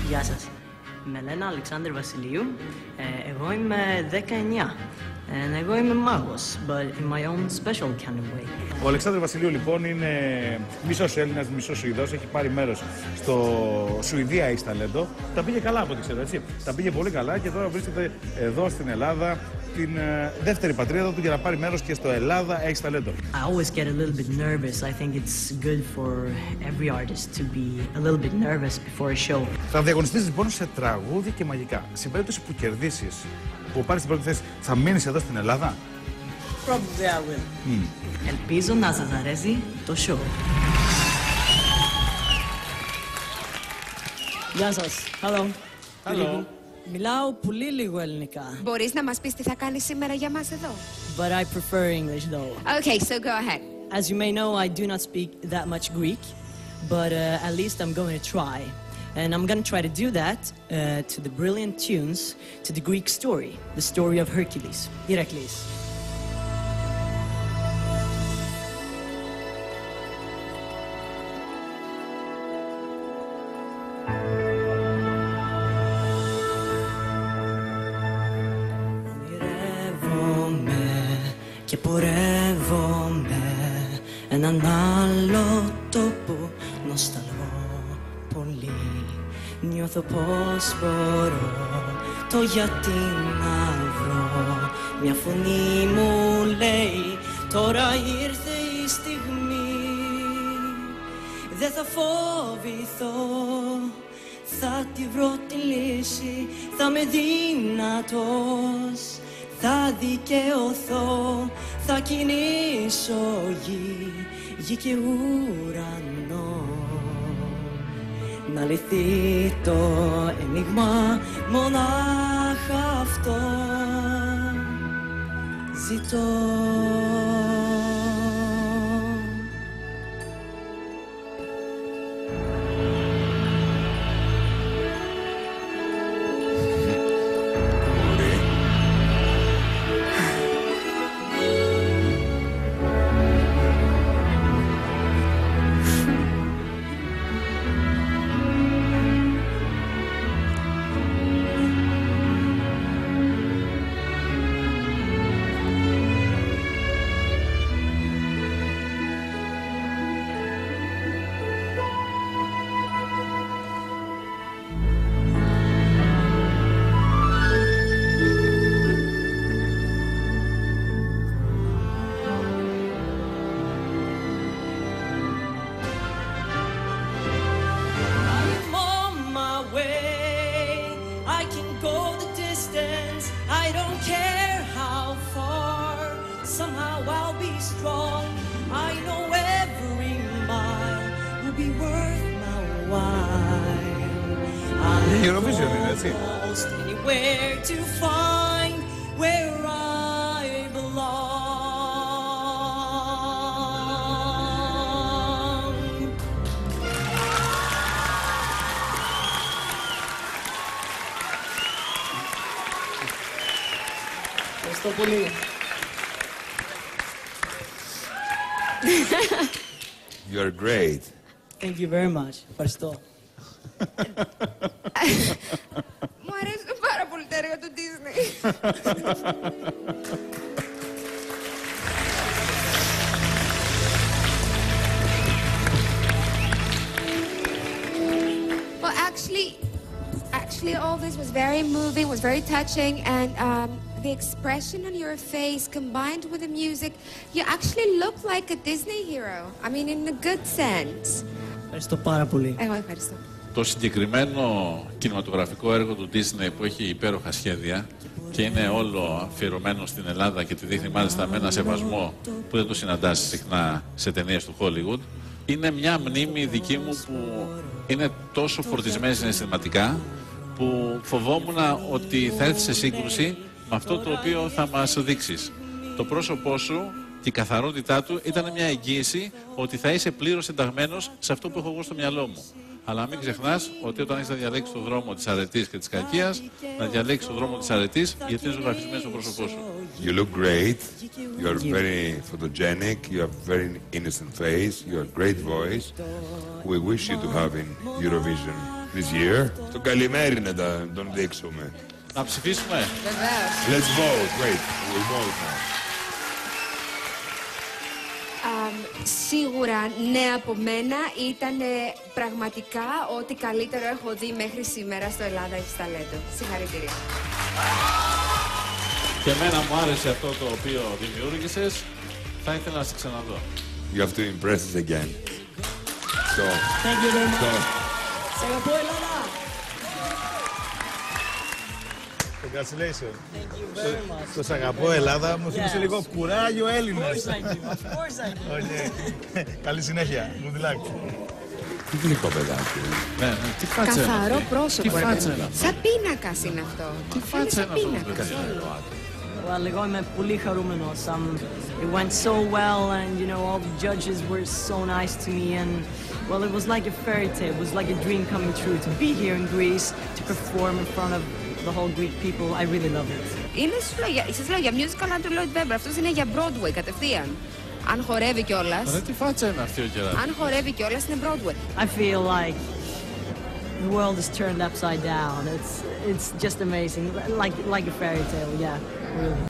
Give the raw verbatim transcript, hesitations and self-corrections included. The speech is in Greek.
Γεια σας. Με λένε Αλεξάνδρ Βασιλείου. Ε, εγώ είμαι δεκαεννιά. And εγώ είμαι μάγος, but in my own special kind of way. Ο Αλεξάνδρ Βασιλείου λοιπόν είναι μισός Έλληνας, μισός Σουηδός, έχει πάρει μέρος στο Σουηδία Έχει Ταλέντο. Τα πήγε καλά από ό,τι ξέρω, έτσι. Τα πήγε πολύ καλά και τώρα βρίσκεται εδώ στην Ελλάδα, την uh, δεύτερη πατρίδα του, για να πάρει μέρος και στο Ελλάδα Έχει Ταλέντο. I always get a little bit nervous. I think it's good for every artist to be a little bit nervous before a show. Θα διαγωνιστείς λοιπόν σε τραγούδι και μαγικά. Σε περίπτωση που κερδίσεις, που πάρεις την πρώτη θέση, θα μείνεις εδώ στην Ελλάδα? Probably I will. Mm. Ελπίζω να σας αρέσει το show. Γεια σας. Hello. Hello. Μιλάω πολύ λίγο ελληνικά. Μπορείς να μας πεις τι θα κάνεις σήμερα για μας εδώ? But I prefer English though. Okay, so go ahead. As you may know, I do not speak that much Greek, but uh, at least I'm going to try. And I'm going to try to do that uh, to the brilliant tunes, to the Greek story, the story of Hercules, Heracles. Και πορεύομαι έναν άλλο τόπο, νοσταλγώ πολύ. Νιώθω πως μπορώ το γιατί να βρω. Μια φωνή μου λέει τώρα ήρθε η στιγμή. Δεν θα φοβηθώ, θα τη βρω τη λύση. Θα είμαι δυνατός, θα δικαιωθώ, θα κινήσω γη, γη και ουρανό. Να λυθεί το ένιγμα, μονάχα αυτό ζητώ. Eurovision είναι, έτσι. Ευχαριστώ πολύ. You're great. Thank you very much. Ευχαριστώ. Μου αρέσουν πάρα πολύ τα έργα του Disney. Well, actually, actually, all this was very moving, was very touching, and um, the expression on your face combined with the music, you actually look like a Disney hero. I mean, in a good sense. Ευχαριστώ πάρα πολύ. Εγώ ευχαριστώ. Το συγκεκριμένο κινηματογραφικό έργο του Disney που έχει υπέροχα σχέδια και είναι όλο αφιερωμένο στην Ελλάδα και τη δείχνει μάλιστα με ένα σεβασμό που δεν το συναντάς συχνά σε ταινίες του Hollywood, είναι μια μνήμη δική μου που είναι τόσο φορτισμένη συναισθηματικά που φοβόμουν ότι θα έρθει σε σύγκρουση με αυτό το οποίο θα μας δείξεις. Το πρόσωπό σου και η καθαρότητά του ήταν μια εγγύηση ότι θα είσαι πλήρως ενταγμένος σε αυτό που έχω εγώ στο μυαλό μου. Αλλά μην ξεχνάς ότι όταν έχεις να διαλέξεις τον δρόμο της αρετής και της κακίας, να διαλέξεις τον δρόμο της αρετής, γιατί είναι ζωγραφισμένο στο πρόσωπό σου. You look great. You are very photogenic. You have very innocent face. You have great voice. We wish you to have in Eurovision this year. Το καλημέρι να τον δείξουμε. Να ψηφίσουμε. Βεβαίως. Let's vote. Wait, we'll vote now. Um, σίγουρα ναι από μένα ήταν πραγματικά ό,τι καλύτερο έχω δει μέχρι σήμερα στο Ελλάδα Έχεις Ταλέντο. Συγχαρητήρια. Και εμένα μου άρεσε αυτό το οποίο δημιούργησες. Θα ήθελα να σε ξαναδώ. You have to impress us again. So, Thank you very much. so, Σ' αγαπώ, Ελλάδα. Congratulations. Thank you very much. Το σ' αγαπώ Ελλάδα μου θύμισε Yes. λίγο κουράγιο Of Έλληνας. course I do. Of course I do. Okay. Καλή συνέχεια. Μουδιλάκι. τι γλυκό παιδάκι. Ναι, ναι. Τι φάτσα είναι Καθαρό αυτή? πρόσωπο. Τι ρε φάτσα παιδί. είναι αυτή? Σαν πίνακας είναι αυτό. Τι φάτσα είναι αυτό το παιδί? Well, εγώ είμαι πολύ χαρούμενος. Um, it went so well, and you know, all the judges were so nice to me, and well, it was like a fairy tale. It was like a dream coming true to be here in Greece, to perform in front of the whole Greek people. I really love it. Είναι, σας λέω, για musical Andrew Lloyd Webber. Αυτός είναι για Broadway κατευθείαν. Αν χορεύει κιόλας. Ρε, τι φάτσα είναι αυτή ο Κεράτης? Αν χορεύει κιόλας είναι Broadway. I feel like the world is turned upside down. It's it's just amazing, like like a fairy tale. Yeah, really.